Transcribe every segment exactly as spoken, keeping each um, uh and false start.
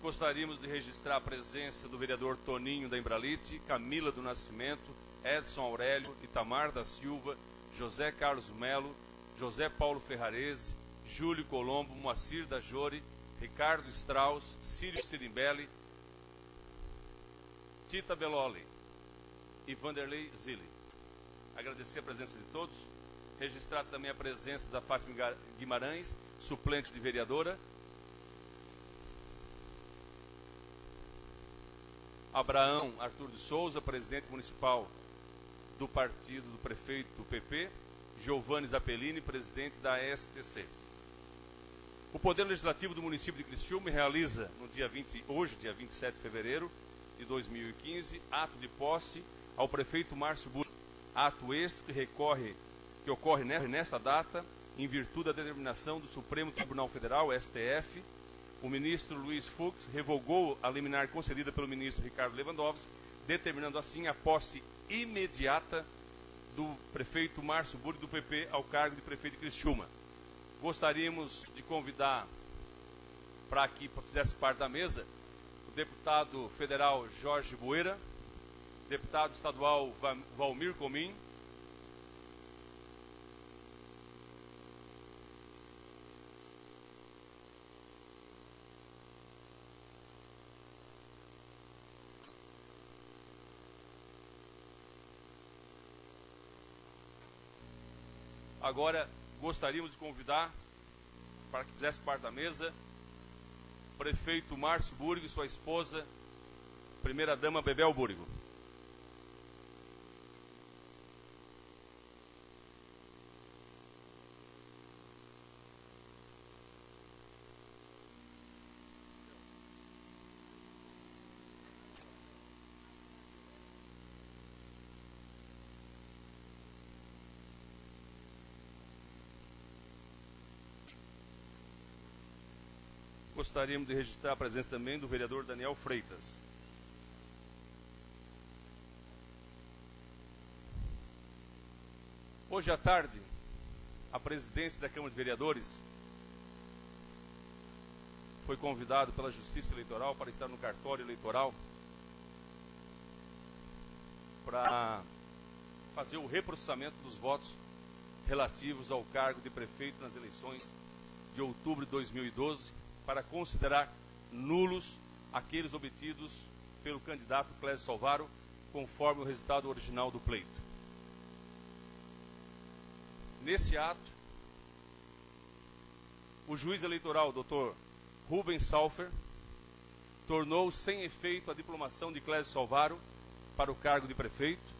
Gostaríamos de registrar a presença do vereador Toninho da Embralite, Camila do Nascimento, Edson Aurélio, Itamar da Silva, José Carlos Melo, José Paulo Ferrarese, Júlio Colombo, Moacir da Jore, Ricardo Strauss, Círio Sirimbelli, Tita Belloli e Vanderlei Zilli. Agradecer a presença de todos. Registrar também a presença da Fátima Guimarães, suplente de vereadora. Abraão Arthur de Souza, presidente municipal do partido do prefeito do P P. Giovanni Zappellini, presidente da S T C. O Poder Legislativo do município de Criciúma realiza no dia vinte, hoje, dia vinte e sete de fevereiro de dois mil e quinze, ato de posse ao prefeito Márcio Burgo. Ato este que, recorre, que ocorre nesta data em virtude da determinação do Supremo Tribunal Federal, S T F. O ministro Luiz Fux revogou a liminar concedida pelo ministro Ricardo Lewandowski, determinando assim a posse imediata do prefeito Márcio Burgo do P P ao cargo de prefeito de Criciúma. Gostaríamos de convidar para aqui, para que fizesse parte da mesa, o deputado federal Jorge Bueira, deputado estadual Valmir Comim, Agora, gostaríamos de convidar, para que fizesse parte da mesa, o prefeito Márcio Burgo e sua esposa, primeira-dama Bebel Burgo. Gostaríamos de registrar a presença também do vereador Daniel Freitas. Hoje à tarde, a presidência da Câmara de Vereadores foi convidado pela Justiça Eleitoral para estar no cartório eleitoral para fazer o reprocessamento dos votos relativos ao cargo de prefeito nas eleições de outubro de dois mil e doze, para considerar nulos aqueles obtidos pelo candidato Clésio Salvaro, conforme o resultado original do pleito. Nesse ato, o juiz eleitoral, doutor Rubens Salfer, tornou sem efeito a diplomação de Clésio Salvaro para o cargo de prefeito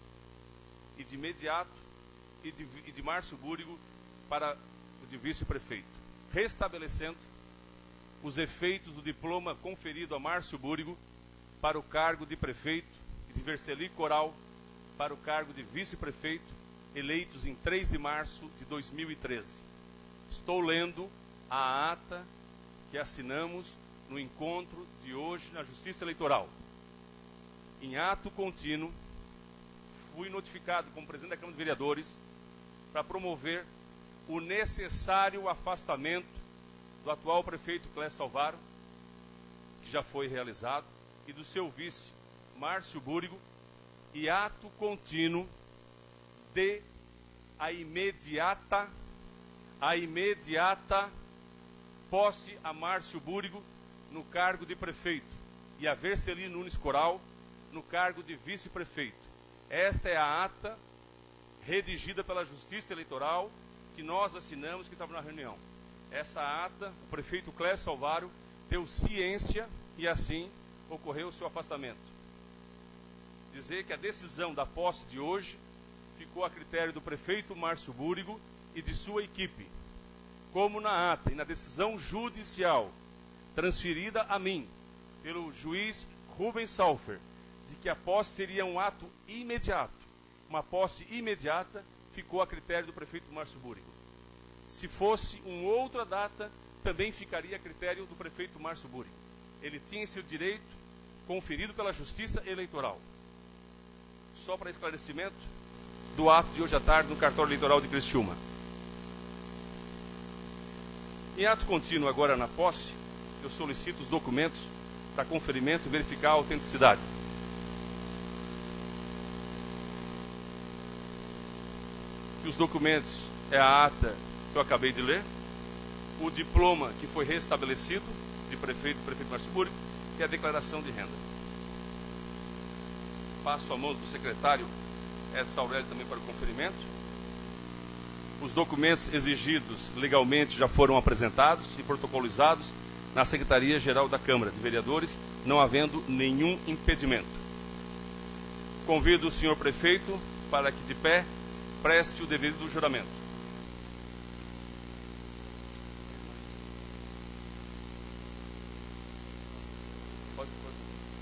e de imediato e de, e de Márcio Burgo para o de vice-prefeito, restabelecendo os efeitos do diploma conferido a Márcio Burgo para o cargo de prefeito e de Verceli Coral para o cargo de vice-prefeito, eleitos em três de março de dois mil e treze. Estou lendo a ata que assinamos no encontro de hoje na Justiça Eleitoral. Em ato contínuo, fui notificado como presidente da Câmara de Vereadores para promover o necessário afastamento do atual prefeito Clésio Salvaro, que já foi realizado, e do seu vice, Márcio Burgo, e ato contínuo de a imediata, a imediata posse a Márcio Burgo no cargo de prefeito e a Verceli Nunes Coral no cargo de vice-prefeito. Esta é a ata redigida pela Justiça Eleitoral que nós assinamos, que estava na reunião. Essa ata, o prefeito Clésio Salvaro deu ciência e assim ocorreu o seu afastamento. Dizer que a decisão da posse de hoje ficou a critério do prefeito Márcio Burgo e de sua equipe, como na ata e na decisão judicial transferida a mim pelo juiz Rubens Salfer, de que a posse seria um ato imediato. Uma posse imediata ficou a critério do prefeito Márcio Burgo. Se fosse uma outra data, também ficaria a critério do prefeito Márcio Burgo. Ele tinha esse direito conferido pela Justiça Eleitoral. Só para esclarecimento do ato de hoje à tarde no cartório eleitoral de Criciúma. Em ato contínuo agora na posse, eu solicito os documentos para conferimento e verificar a autenticidade. Que os documentos é a ata que eu acabei de ler, o diploma que foi restabelecido de prefeito, prefeito Márcio Búrigo, e a declaração de renda. Passo a mãos do secretário Edson Aurélio também para o conferimento. Os documentos exigidos legalmente já foram apresentados e protocolizados na Secretaria-Geral da Câmara de Vereadores, não havendo nenhum impedimento. Convido o senhor prefeito para que de pé preste o devido juramento. Pode, pode.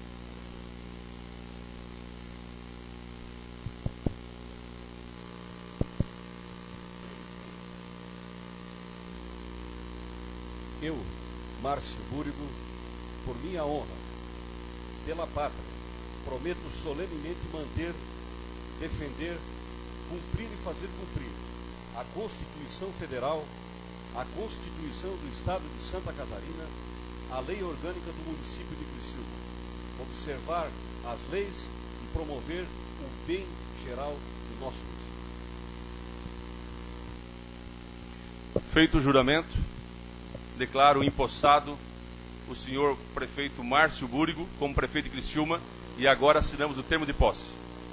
Eu, Márcio Búrigo, por minha honra, pela pátria, prometo solenemente manter, defender, cumprir e fazer cumprir a Constituição Federal, a Constituição do Estado de Santa Catarina, a Lei Orgânica do Município de Criciúma, observar as leis e promover o bem geral do nosso município. Feito o juramento, declaro empossado o senhor prefeito Márcio Búrigo como prefeito de Criciúma, e agora assinamos o termo de posse.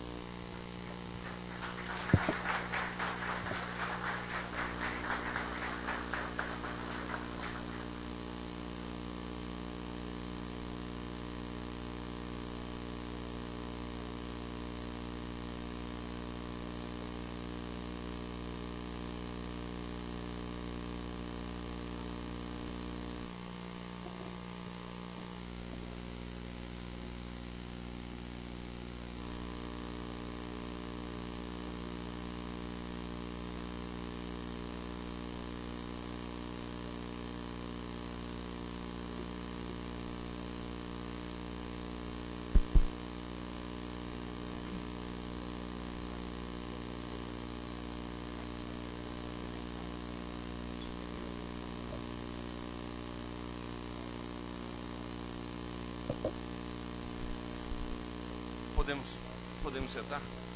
Podemos, podemos sentar?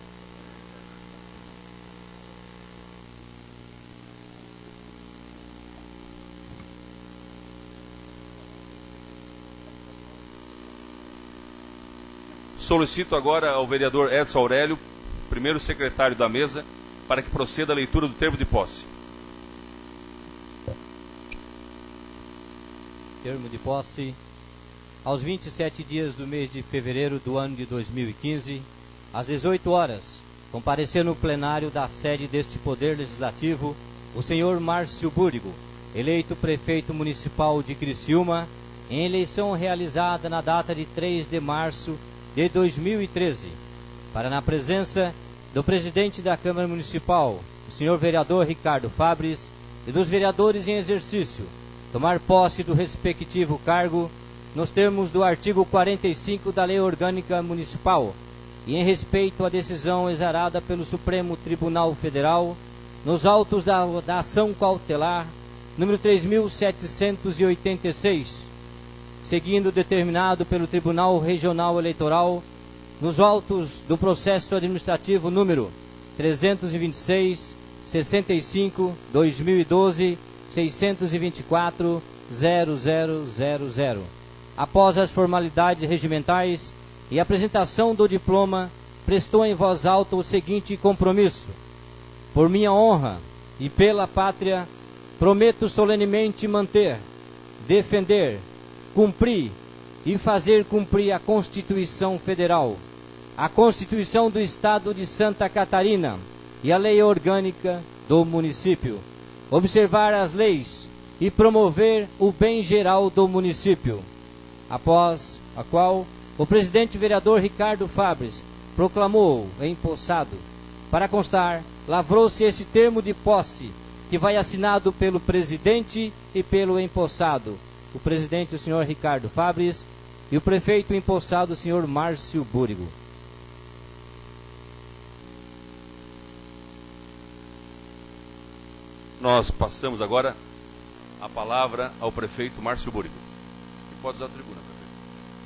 Solicito agora ao vereador Edson Aurélio, primeiro secretário da mesa, para que proceda a leitura do termo de posse. Termo de posse. Aos vinte e sete dias do mês de fevereiro do ano de dois mil e quinze, às dezoito horas, comparecer no plenário da sede deste Poder Legislativo o senhor Márcio Búrigo, eleito prefeito municipal de Criciúma, em eleição realizada na data de três de março de dois mil e treze, para, na presença do presidente da Câmara Municipal, o senhor vereador Ricardo Fabres, e dos vereadores em exercício, tomar posse do respectivo cargo nos termos do artigo quarenta e cinco da Lei Orgânica Municipal e em respeito à decisão exarada pelo Supremo Tribunal Federal nos autos da, da ação cautelar número três mil setecentos e oitenta e seis, seguindo determinado pelo Tribunal Regional Eleitoral nos autos do processo administrativo número trezentos e vinte e seis, sessenta e cinco, dois mil e doze, seiscentos e vinte e quatro, zero zero zero zero. Após as formalidades regimentais e apresentação do diploma, prestou em voz alta o seguinte compromisso: por minha honra e pela pátria, prometo solenemente manter, defender, cumprir e fazer cumprir a Constituição Federal, a Constituição do Estado de Santa Catarina e a Lei Orgânica do município, observar as leis e promover o bem geral do município. Após a qual o presidente vereador Ricardo Fabres proclamou empossado. Para constar, lavrou-se esse termo de posse, que vai assinado pelo presidente e pelo empossado, o presidente, o senhor Ricardo Fabres, e o prefeito empossado, o senhor Márcio Búrigo. Nós passamos agora a palavra ao prefeito Márcio Búrigo. Pode usar a tribuna, prefeito.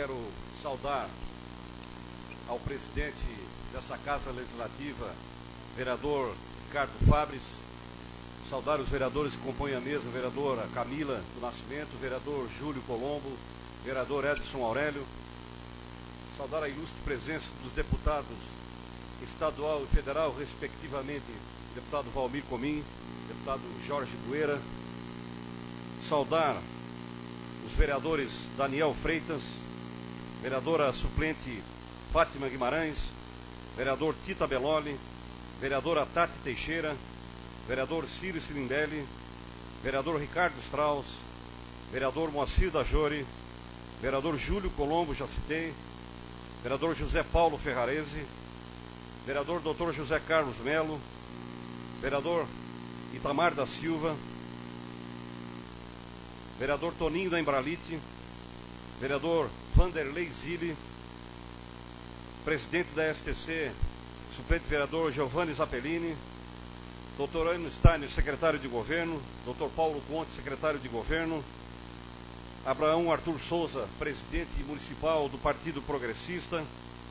quero saudar ao presidente dessa Casa Legislativa, vereador Ricardo Fabres, saudar os vereadores que compõem a mesa, vereadora Camila do Nascimento, vereador Júlio Colombo, vereador Edson Aurélio, saudar a ilustre presença dos deputados estadual e federal, respectivamente, deputado Valmir Comim, deputado Jorge Bueira, saudar os vereadores Daniel Freitas, vereadora suplente Fátima Guimarães, vereador Tita Belloli, vereadora Tati Teixeira, vereador Círio Cirindelli, vereador Ricardo Strauss, vereador Moacir Dajori, vereador Júlio Colombo, já citei, vereador José Paulo Ferrarese, vereador doutor José Carlos Melo, vereador Itamar da Silva, vereador Toninho da Embralite, vereador Vanderlei Zilli, presidente da S T C, suplente vereador Giovanni Zappellini, doutor Anno Steiner, secretário de governo, doutor Paulo Conte, secretário de governo, Abraão Arthur Souza, presidente municipal do Partido Progressista,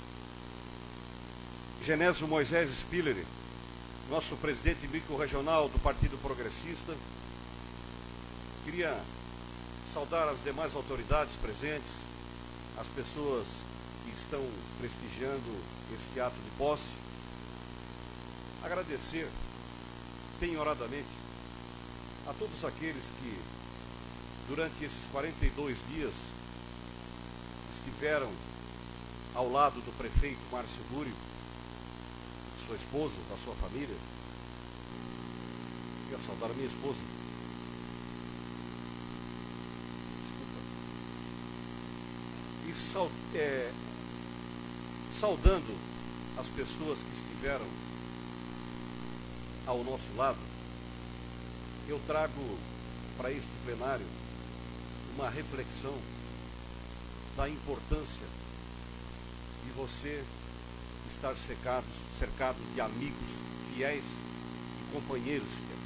Genésio Moisés Spiller, nosso presidente micro-regional do Partido Progressista. Queria saudar as demais autoridades presentes, as pessoas que estão prestigiando este ato de posse. Agradecer penhoradamente a todos aqueles que, durante esses quarenta e dois dias, estiveram ao lado do prefeito Márcio Búrigo, de sua esposa, da sua família. Queria saudar a minha esposa. E sal, é, saudando as pessoas que estiveram ao nosso lado, eu trago para este plenário uma reflexão da importância de você estar cercado, cercado de amigos fiéis e companheiros fiéis.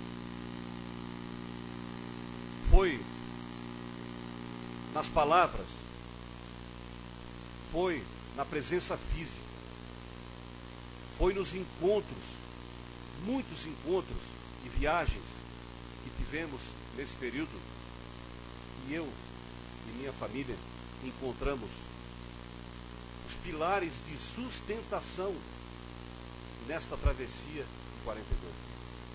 Foi nas palavras, foi na presença física, foi nos encontros, muitos encontros e viagens que tivemos nesse período, e eu e minha família encontramos os pilares de sustentação nesta travessia de quarenta e dois.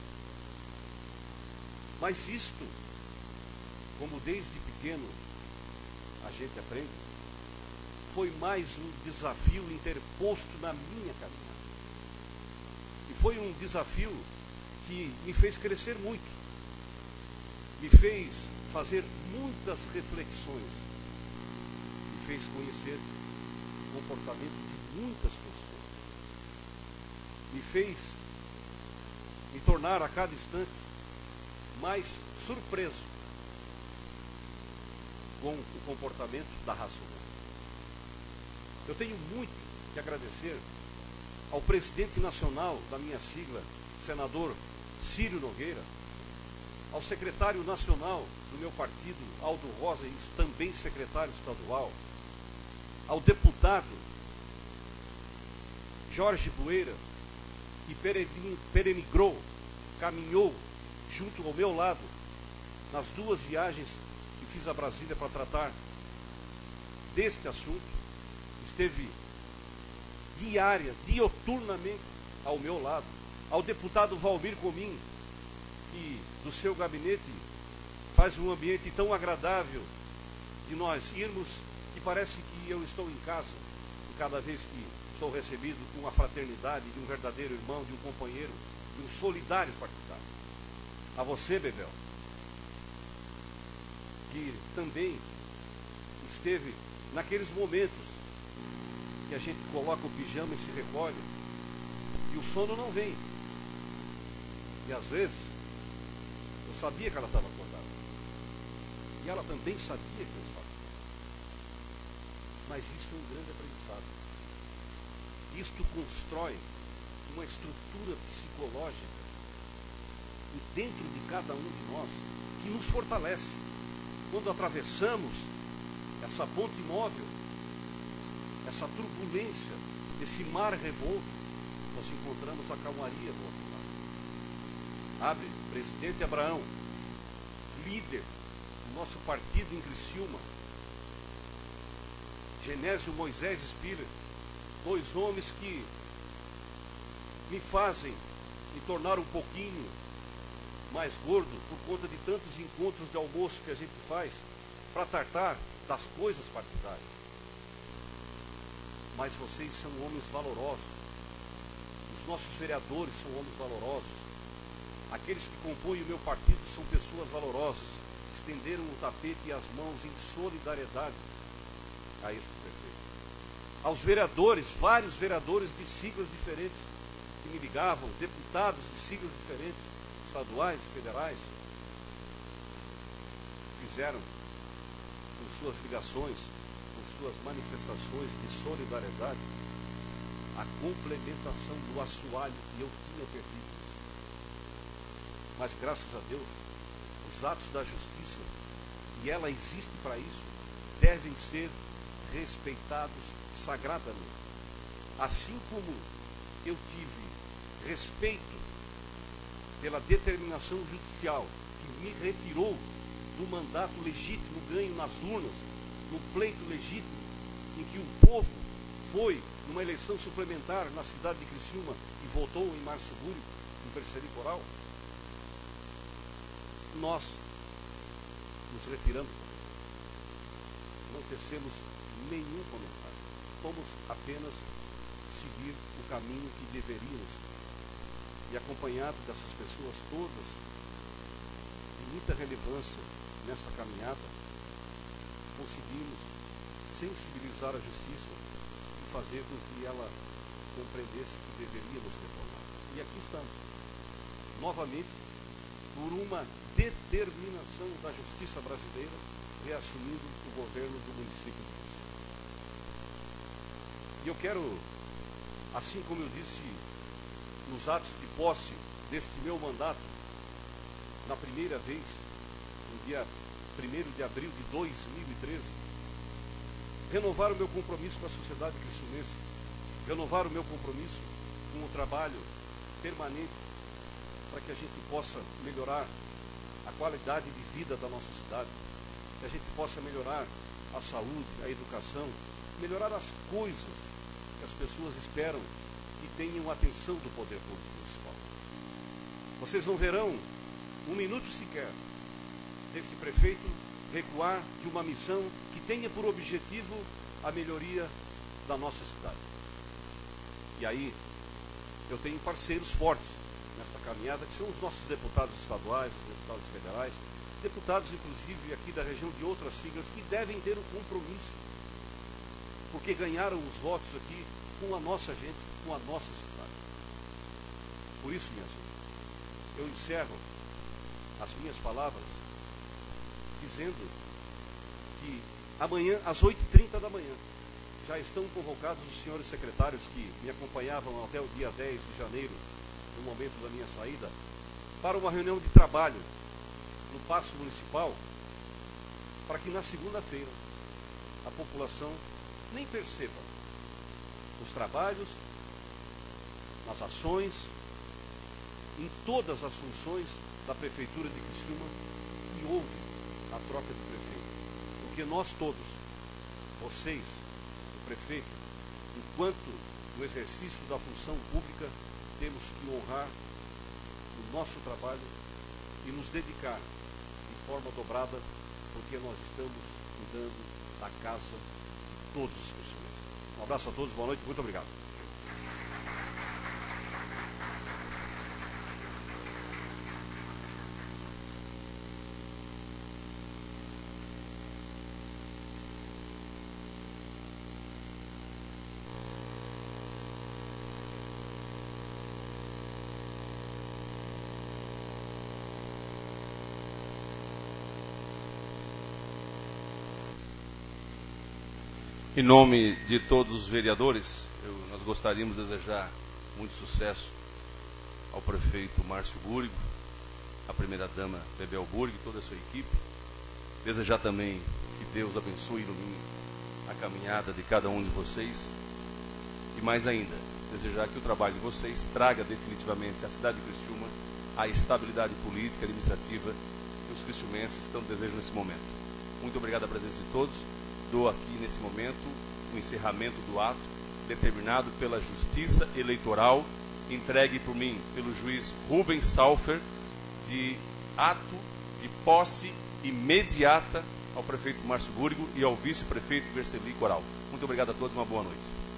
Mas isto, como desde pequeno a gente aprende, foi mais um desafio interposto na minha caminhada. E foi um desafio que me fez crescer muito, me fez fazer muitas reflexões, me fez conhecer o comportamento de muitas pessoas, me fez me tornar a cada instante mais surpreso com o comportamento da raça humana. Eu tenho muito que agradecer ao presidente nacional da minha sigla, senador Círio Nogueira, ao secretário nacional do meu partido, Aldo Rosa, também secretário estadual, ao deputado Jorge Bueira, que perenigrou, caminhou junto ao meu lado nas duas viagens que fiz a Brasília para tratar deste assunto, esteve diária, dioturnamente ao meu lado, ao deputado Valmir Comim, que do seu gabinete faz um ambiente tão agradável de nós irmos, que parece que eu estou em casa, e cada vez que sou recebido com a fraternidade de um verdadeiro irmão, de um companheiro, de um solidário partidário. A você, Bebel, que também esteve naqueles momentos que a gente coloca o pijama e se recolhe, e o sono não vem. E às vezes, eu sabia que ela estava acordada. E ela também sabia que eu estava. Mas isso é um grande aprendizado. Isto constrói uma estrutura psicológica dentro de cada um de nós que nos fortalece. Quando atravessamos essa ponte móvel essa turbulência, esse mar revolto, nós encontramos a calmaria do outro lado. Abre, presidente Abraão, líder do nosso partido em Criciúma, Genésio Moisés Spiller, dois homens que me fazem me tornar um pouquinho mais gordo por conta de tantos encontros de almoço que a gente faz para tratar das coisas partidárias. Mas vocês são homens valorosos. Os nossos vereadores são homens valorosos. Aqueles que compõem o meu partido são pessoas valorosas. Estenderam o tapete e as mãos em solidariedade a este prefeito. Aos vereadores, vários vereadores de siglas diferentes que me ligavam, deputados de siglas diferentes, estaduais e federais, fizeram com suas ligações, com suas manifestações de solidariedade, a complementação do assoalho que eu tinha perdido. Mas graças a Deus, os atos da justiça, e ela existe para isso, devem ser respeitados sagradamente. Assim como eu tive respeito pela determinação judicial que me retirou do mandato legítimo ganho nas urnas, no pleito legítimo, em que o povo foi numa eleição suplementar na cidade de Criciúma e votou em Márcio Búrigo, no Periferioral, nós nos retiramos. Não tecemos nenhum comentário. Vamos apenas seguir o caminho que deveríamos. E acompanhado dessas pessoas todas, de muita relevância nessa caminhada, conseguimos sensibilizar a justiça e fazer com que ela compreendesse que deveríamos retornar. E aqui estamos, novamente, por uma determinação da justiça brasileira, reassumindo o governo do município de Criciúma. E eu quero, assim como eu disse nos atos de posse deste meu mandato, na primeira vez, no dia primeiro de abril de dois mil e treze, renovar o meu compromisso com a sociedade criciumense, renovar o meu compromisso com o trabalho permanente para que a gente possa melhorar a qualidade de vida da nossa cidade, que a gente possa melhorar a saúde, a educação, melhorar as coisas que as pessoas esperam e tenham atenção do poder público municipal. Vocês não verão um minuto sequer desse prefeito recuar de uma missão que tenha por objetivo a melhoria da nossa cidade. E aí eu tenho parceiros fortes nesta caminhada, que são os nossos deputados estaduais, os deputados federais, deputados inclusive aqui da região de outras siglas, que devem ter um compromisso, porque ganharam os votos aqui com a nossa gente, com a nossa cidade. Por isso, minha gente, eu encerro as minhas palavras dizendo que amanhã, às oito e trinta da manhã, já estão convocados os senhores secretários que me acompanhavam até o dia dez de janeiro, no momento da minha saída, para uma reunião de trabalho no Paço Municipal, para que na segunda-feira a população nem perceba os trabalhos, as ações, em todas as funções da Prefeitura de Criciúma, e houve a troca de prefeito. Porque nós todos, vocês, o prefeito, enquanto no exercício da função pública, temos que honrar o nosso trabalho e nos dedicar de forma dobrada, porque nós estamos cuidando da casa de todos os pessoas. Um abraço a todos, boa noite, muito obrigado. Em nome de todos os vereadores, eu, nós gostaríamos de desejar muito sucesso ao prefeito Márcio Búrigo, à primeira-dama Bebel Búrigo e toda a sua equipe. Desejar também Que Deus abençoe e ilumine a caminhada de cada um de vocês. E mais ainda, desejar que o trabalho de vocês traga definitivamente à cidade de Criciúma a estabilidade política e administrativa que os criciumenses estão desejando nesse momento. Muito obrigado à presença de todos. Dou aqui nesse momento o encerramento do ato determinado pela Justiça Eleitoral, entregue por mim pelo juiz Rubens Salfer, de ato de posse imediata ao prefeito Márcio Búrigo e ao vice-prefeito Verceli Coral. Muito obrigado a todos, uma boa noite.